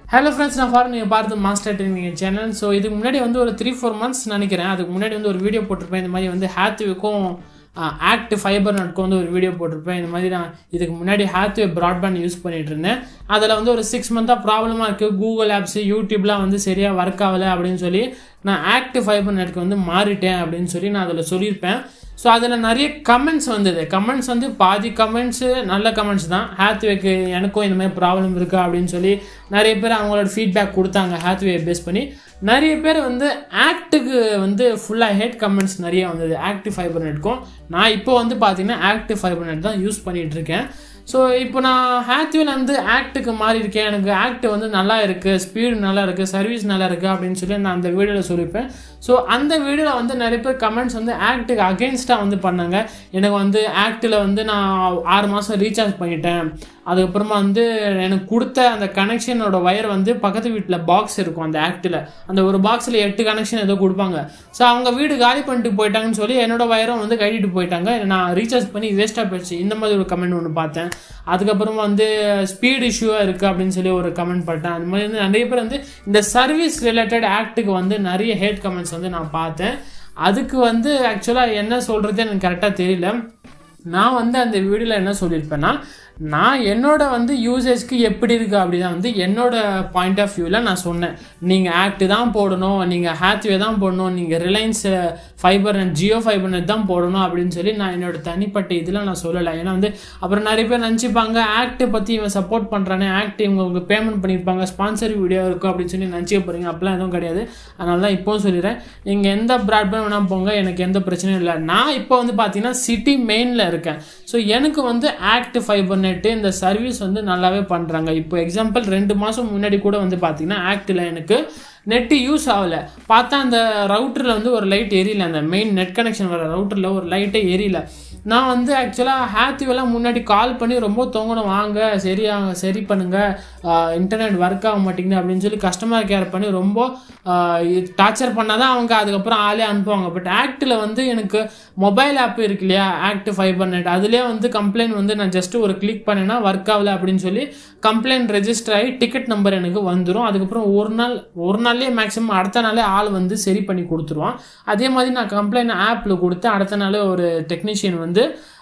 Hello friends, நான் ஃபாரன் நீங்க பார்த்து மாஸ்டர் ட்ரெய்னிங் சேனல். ஸோ இதுக்கு முன்னாடி வந்து ஒரு 3-4 months நினைக்கிறேன். அதுக்கு முன்னாடி வந்து ஒரு வீடியோ போட்டிருப்பேன். இந்த மாதிரி வந்து ஹேத்வேக்கும் ஆக்ட் ஃபைபர்நெட்க்கும் வந்து ஒரு வீடியோ போட்டிருப்பேன். இந்த மாதிரி நான் இதுக்கு முன்னாடி ஹேத்வே ப்ராட்பேண்ட் யூஸ் பண்ணிட்டு இருந்தேன். அதில் வந்து ஒரு 6 months ப்ராப்ளமாக இருக்குது. கூகுள் ஆப்ஸ் யூடியூப்லாம் வந்து சரியாக ஒர்க் ஆகலை அப்படின்னு சொல்லி நான் ஆக்ட் ஃபைபர்நெட்க்கு வந்து மாறிட்டேன் அப்படின்னு சொல்லி நான் அதில் சொல்லியிருப்பேன். ஸோ அதில் நிறைய கமெண்ட்ஸ் வந்தது. கமெண்ட்ஸ் வந்து பாதி கமெண்ட்ஸு நல்ல கமெண்ட்ஸ் தான். ஹேத்வேக்கு எனக்கும் இந்த மாதிரி ப்ராப்ளம் இருக்கா அப்படின்னு சொல்லி நிறைய பேர் அவங்களோட ஃபீட்பேக் கொடுத்தாங்க. ஹேத்வே பேஸ் பண்ணி நிறைய பேர் வந்து ஆக்டுக்கு வந்து ஃபுல்லாக ஹேட் கமெண்ட்ஸ் நிறைய வந்தது. ஆக்டிவ் ஃபைபர்நெட்க்கும் நான் இப்போ வந்து பார்த்தீங்கன்னா ஆக்டிவ் ஃபைபர்நெட் தான் யூஸ் பண்ணிகிட்ருக்கேன். ஸோ இப்போ நான் ஹேத்வேல வந்து ஆக்டுக்கு மாறி இருக்கேன். எனக்கு ஆக்ட் வந்து நல்லா இருக்குது, ஸ்பீடு நல்லா இருக்குது, சர்வீஸ் நல்லா இருக்குது அப்படின்னு சொல்லி நான் அந்த வீடியோவில் சொல்லியிருப்பேன். ஸோ அந்த வீடியோவில் வந்து நிறைய பேர் கமெண்ட்ஸ் வந்து ஆக்டுக்கு அகெயின்ஸ்டாக வந்து பண்ணாங்க. எனக்கு வந்து ஆக்டில் வந்து நான் 6 மாதம் ரீசார்ஜ் பண்ணிட்டேன். அதுக்கப்புறமா வந்து எனக்கு கொடுத்த அந்த கனெக்ஷனோட ஒயர் வந்து பக்கத்து வீட்டில் பாக்ஸ் இருக்கும். அந்த ஆக்டில் அந்த ஒரு பாக்ஸில் 8 கனெக்ஷன் ஏதோ கொடுப்பாங்க. ஸோ அவங்க வீடு காலி பண்ணிட்டு போயிட்டாங்கன்னு சொல்லி என்னோட ஒயரும் வந்து கட்டிட்டு போயிட்டாங்க. நான் ரீசார்ஜ் பண்ணி வேஸ்ட்டாக போயிடுச்சு. இந்த மாதிரி ஒரு கமெண்ட் ஒன்று பார்த்தேன். அதுக்கப்புறமா வந்து ஸ்பீடு இஷ்யூவாக இருக்குது அப்படின்னு சொல்லி ஒரு கமெண்ட் பார்த்தேன். அந்த மாதிரி வந்து நிறைய பேர் வந்து இந்த சர்வீஸ் ரிலேட்டட் ஆக்டுக்கு வந்து நிறைய ஹேட் கமெண்ட்ஸ் வந்து நான் பார்த்தேன். அதுக்கு வந்து ஆக்சுவலாக என்ன சொல்கிறது எனக்கு கரெக்டாக தெரியல. நான் வந்து அந்த வீடியோவில் என்ன சொல்லியிருப்பேன்னா, நான் என்னோட வந்து யூசேஜ்க்கு எப்படி இருக்குது அப்படின்னா வந்து என்னோட பாயிண்ட் ஆஃப் வியூவில் நான் சொன்னேன். நீங்கள் ஆக்ட் தான் போடணும், நீங்கள் ஹேத்வே தான் போடணும், நீங்கள் ரிலையன்ஸ் ஃபைபர்நெட் ஜியோ ஃபைபர்நெட் தான் போடணும் அப்படின்னு சொல்லி நான் என்னோட தனிப்பட்ட இதில் நான் சொல்லலை. ஏன்னா வந்து அப்புறம் நிறைய பேர் நினச்சிப்பாங்க ஆக்டை பற்றி இவன் சப்போர்ட் பண்ணுறானே, ஆக்ட் இவங்களுக்கு பேமெண்ட் பண்ணியிருப்பாங்க, ஸ்பான்சர் வீடியோ இருக்கும் அப்படின்னு சொல்லி நினச்சிக்க போகிறீங்க. அப்போலாம் எதுவும் கிடையாது. அதனால தான் இப்போவும் சொல்லிடுறேன், நீங்கள் எந்த ப்ராட்பேண்ட் வேணால் போங்க, எனக்கு எந்த பிரச்சனையும் இல்லை. நான் இப்போ வந்து பார்த்தீங்கன்னா சிட்டி மெயினில் இருக்கேன். ஸோ எனக்கு வந்து ஆக்ட் ஃபைபர்நெட் இந்த சர்வீஸ் வந்து நல்லாவே பண்ணுறாங்க. இப்போ எக்ஸாம்பிள் 2 மாதம் முன்னாடி கூட வந்து பார்த்தீங்கன்னா ஆக்டில் எனக்கு நெட்டு யூஸ் ஆகலை. பார்த்தா அந்த ரவுட்டரில் வந்து ஒரு லைட் எரியல. அந்த மெயின் நெட் கனெக்ஷன் வர ரவுட்டரில் ஒரு லைட்டே எரியல. நான் வந்து ஆக்சுவலாக ஹேத்வேலாம் முன்னாடி கால் பண்ணி ரொம்ப தொங்கணும், வாங்க சரி பண்ணுங்கள், இன்டர்நெட் ஒர்க் ஆக மாட்டேங்குது அப்படின்னு சொல்லி கஸ்டமர் கேர் பண்ணி ரொம்ப டார்ச்சர் பண்ணால் தான் அவங்க அதுக்கப்புறம் ஆளே அனுப்புவாங்க. பட் ஆக்டில் வந்து எனக்கு மொபைல் ஆப் இருக்கு இல்லையா, ஆக்ட் ஃபைபர்நெட், அதுலேயே வந்து கம்ப்ளைண்ட் வந்து நான் ஜஸ்ட்டு ஒரு கிளிக் பண்ணேன்னா ஒர்க் ஆகலை அப்படின்னு சொல்லி கம்ப்ளைண்ட் ரெஜிஸ்டர் ஆகி டிக்கெட் நம்பர் எனக்கு வந்துடும். அதுக்கப்புறம் ஒரு நாள்லேயே மேக்ஸிமம் அடுத்த நாளே ஆள் வந்து சரி பண்ணி கொடுத்துருவான். அதே மாதிரி நான் கம்ப்ளைண்ட் ஆப்பில் கொடுத்து அடுத்த நாளே ஒரு டெக்னீஷியன் வந்து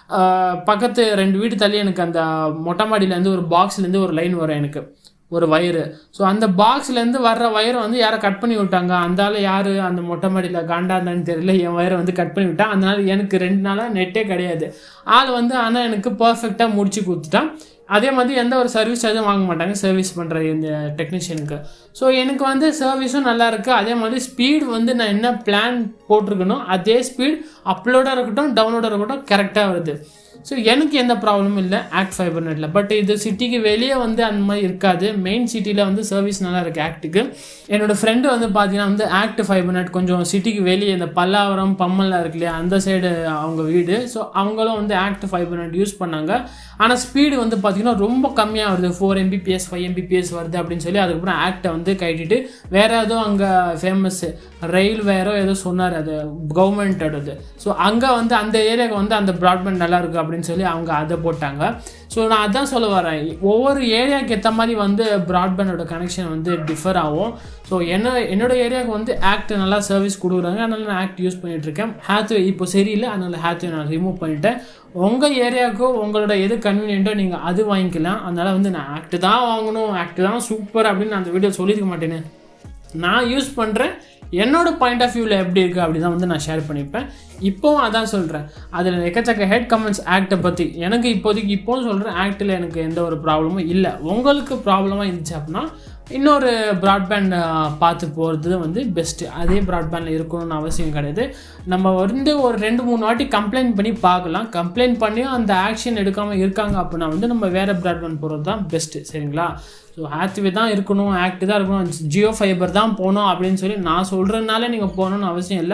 பக்கத்து 2 வீடு தள்ளி எனக்கு அந்த மொட்டை மாடியிலேருந்து ஒரு பாக்ஸ்லேருந்து ஒரு லைன் வரும், எனக்கு ஒரு வயரு. ஸோ அந்த பாக்ஸ்லேருந்து வர்ற வயரை வந்து யாரை கட் பண்ணி விட்டாங்க. அந்தால யார் அந்த மொட்டை மாடியில் காண்டாந்தான்னு தெரியல, என் வயரை வந்து கட் பண்ணி விட்டான். அதனால எனக்கு 2 நாளாக நெட்டே கிடையாது. ஆள் வந்து ஆனால் எனக்கு பர்ஃபெக்டாக முடிச்சு கொடுத்துட்டான். அதே மாதிரி எந்த ஒரு சர்வீஸ் சார்ஜும் வாங்க மாட்டாங்க சர்வீஸ் பண்ணுற இந்த டெக்னீஷியனுக்கு. ஸோ எனக்கு வந்து சர்வீஸும் நல்லா இருக்குது. அதே மாதிரி ஸ்பீடு வந்து நான் என்ன பிளான் போட்டிருக்கணும் அதே ஸ்பீட் அப்லோடாக இருக்கட்டும் டவுன்லோடாக இருக்கட்டும் கரெக்டாக வருது. ஸோ எனக்கு எந்த ப்ராப்ளமும் இல்லை ஆக்ட் ஃபைபர்நெட்டில். பட் இது சிட்டிக்கு வெளியே வந்து அந்த மாதிரி இருக்காது. மெயின் சிட்டியில் வந்து சர்வீஸ் நல்லா இருக்குது ஆக்டுக்கு. என்னோடய ஃப்ரெண்டு வந்து பார்த்தீங்கன்னா வந்து ஆக்ட் ஃபைபர்நெட் கொஞ்சம் சிட்டிக்கு வெளியே இந்த பல்லாவரம் பம்மல்லாம் இருக்கு இல்லையா, அந்த சைடு அவங்க வீடு. ஸோ அவங்களும் வந்து ஆக்ட் ஃபைபர்நெட் யூஸ் பண்ணாங்க. ஆனால் ஸ்பீடு வந்து பார்த்தீங்கன்னா ரொம்ப கம்மியாக வருது, 4 Mbps 5 Mbps வருது அப்படின்னு சொல்லி அதுக்கப்புறம் ஆக்டை வந்து கட்டிட்டு வேறு ஏதோ அங்கே ஃபேமஸ் ரயில் வேறோ ஏதோ சொன்னார், அது கவர்மெண்ட்டோடது. ஸோ அங்கே வந்து அந்த ஏரியாவுக்கு வந்து அந்த ப்ராட்பேண்ட் நல்லா இருக்குது அப்படின்னு சொல்லி அவங்க அதை போட்டாங்க. ஸோ நான் அதான் சொல்ல வரேன், ஒவ்வொரு ஏரியாவுக்கு ஏற்ற மாதிரி வந்து ப்ராட்பேண்டோட கனெக்ஷன் வந்து டிஃபர் ஆகும். ஸோ என்னோட ஏரியாவுக்கு வந்து ஆக்ட் நல்லா சர்வீஸ் கொடுக்குறாங்க, அதனால நான் ஆக்ட் யூஸ் பண்ணிகிட்ருக்கேன். ஹேத்வே இப்போ சரியில்லை, அதனால் ஹேத்வே நான் ரிமூவ் பண்ணிட்டேன். உங்கள் ஏரியாவுக்கோ உங்களோட எது கன்வீனியன்ட்டோ நீங்கள் அது வாங்கிக்கலாம். அதனால் வந்து நான் ஆக்ட் தான் வாங்கணும், ஆக்ட் தான் சூப்பர் அப்படின்னு நான் அந்த வீடியோ சொல்லியிருக்க மாட்டேனே. நான் யூஸ் பண்ணுறேன், என்னோட பாயிண்ட் ஆஃப் வியூவில் எப்படி இருக்குது அப்படி தான் வந்து நான் ஷேர் பண்ணிப்பேன். இப்போவும் அதான் சொல்கிறேன், அதில் எக்கச்சக்க ஹேட் கமெண்ட்ஸ் ஆக்டை பற்றி. எனக்கு இப்போதைக்கு இப்போவும் சொல்கிறேன், ஆக்டில் எனக்கு எந்த ஒரு ப்ராப்ளமும் இல்லை. உங்களுக்கு ப்ராப்ளமாக இருந்துச்சு அப்படின்னா இன்னொரு ப்ராட்பேண்ட் பார்த்து போகிறது வந்து பெஸ்ட்டு. அதே ப்ராட்பேண்டில் இருக்கணும்னு அவசியம் கிடையாது. நம்ம வந்து ஒரு 2-3 வாட்டி கம்ப்ளைண்ட் பண்ணி பார்க்கலாம். கம்ப்ளைண்ட் பண்ணியும் அந்த ஆக்ஷன் எடுக்காமல் இருக்காங்க அப்படின்னா வந்து நம்ம வேறு ப்ராட்பேண்ட் போகிறது தான் பெஸ்ட்டு. சரிங்களா? ஸோ ஹேத்வே தான் இருக்கணும், ஆக்ட் தான் இருக்கணும், ஜியோ ஃபைபர் தான் போகணும் அப்படின்னு சொல்லி நான் சொல்கிறதுனால நீங்கள் போகணுன்னு அவசியம் இல்லை.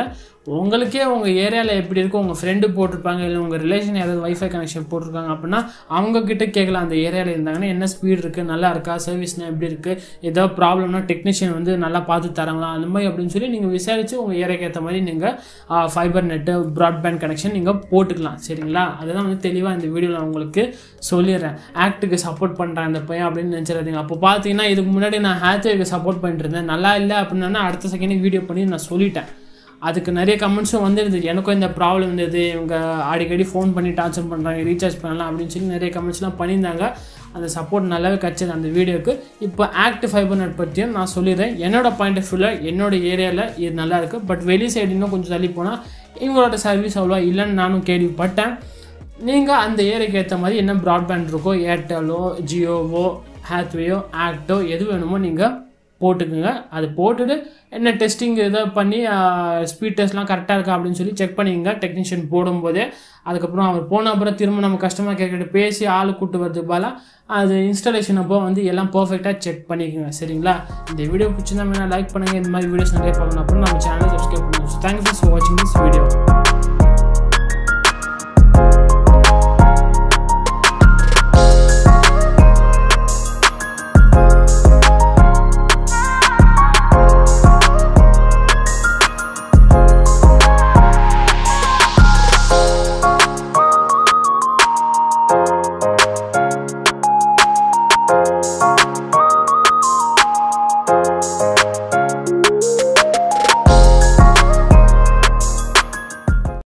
உங்களுக்கே உங்கள் ஏரியாவில் எப்படி இருக்கும், உங்கள் ஃப்ரெண்டு போட்டிருப்பாங்க, இல்லை உங்கள் ரிலேஷன் யாராவது வைஃபை கனெக்ஷன் போட்டிருக்காங்க அப்படின்னா அவங்கக்கிட்ட கேட்கலாம். அந்த ஏரியாவில் இருந்தாங்கன்னா என்ன ஸ்பீட் இருக்குது, நல்லா இருக்கா, சர்வீஸ்னால் எப்படி இருக்குது, ஏதாவது ப்ராப்ளம்னா டெக்னீஷியன் வந்து நல்லா பார்த்து தராங்களா, அந்த மாதிரி அப்படின்னு சொல்லி நீங்கள் விசாரித்து உங்கள் ஏரியாவுக்கு ஏற்ற மாதிரி நீங்கள் ஃபைபர் நெட்டு ப்ராட்பேண்ட் கனெக்ஷன் நீங்கள் போட்டுக்கலாம். சரிங்களா? அதுதான் வந்து தெளிவாக இந்த வீடியோவில் நான் உங்களுக்கு சொல்லிடுறேன். ஆக்ட்டுக்கு சப்போர்ட் பண்ணுறேன் அந்த பையன் அப்படின்னு நினச்சிடாதீங்க. அப்போ பார்த்தீங்கன்னா இதுக்கு முன்னாடி நான் ஹேத்வேக்கு சப்போர்ட் பண்ணிட்டு இருந்தேன், நல்லா இல்லை அப்படின்னா அடுத்த செகண்ட் வீடியோ பண்ணி நான் சொல்லிட்டேன். அதுக்கு நிறைய கமெண்ட்ஸும் வந்துருந்துச்சு, எனக்கும் இந்த ப்ராப்ளம் இருந்தது, இவங்க அடிக்கடி ஃபோன் பண்ணி டார்ச்சர் பண்ணுறாங்க, ரீசார்ஜ் பண்ணலாம் அப்படின்னு சொல்லி நிறைய கமெண்ட்ஸ்லாம் பண்ணியிருந்தாங்க. அந்த சப்போர்ட் நல்லாவே கிடச்சது அந்த வீடியோக்கு. இப்போ ஆக்ட் ஃபைபர்நெட் பற்றியும் நான் சொல்லிடுறேன். என்னோட பாயிண்ட் ஆஃப் வியூவில் என்னோட ஏரியாவில் இது நல்லாயிருக்கு. பட் வெளி சைடு இன்னும் கொஞ்சம் தள்ளி போனால் இவங்களோட சர்வீஸ் அவ்வளோ இல்லைன்னு நானும் கேள்விப்பட்டேன். நீங்கள் அந்த ஏரியாவுக்கு ஏற்ற மாதிரி என்ன ப்ராட்பேண்ட் இருக்கோ, ஏர்டெல்லோ, ஜியோவோ, ஹேத்வேயோ, ஆக்டோ எது வேணுமோ நீங்கள் போட்டுக்குங்க. அது போட்டுட்டு என்ன டெஸ்டிங் இதை பண்ணி ஸ்பீட் டெஸ்ட்லாம் கரெக்டாக இருக்கா அப்படின்னு சொல்லி செக் பண்ணிக்கங்க டெக்னீஷியன் போடும்போதே. அதுக்கப்புறம் அவர் போன அப்புறம் திரும்ப நம்ம கஸ்டமர் கேர்கிட்ட பேசி ஆள் கூட்டு வரதுக்கு பதிலாக அது இன்ஸ்டாலேஷன் அப்போ வந்து எல்லாம் பர்ஃபெக்டாக செக் பண்ணிக்கோங்க. சரிங்களா? இந்த வீடியோ பிடிச்சிருந்தா லைக் பண்ணுங்கள். இந்த மாதிரி வீடியோஸ் நிறைய பார்க்கணும் அப்புறம் நம்ம சேனலை சப்ஸ்கிரைப் பண்ணுங்கள். தேங்க்யூ ஃபார் வாட்சிங் திஸ் வீடியோ.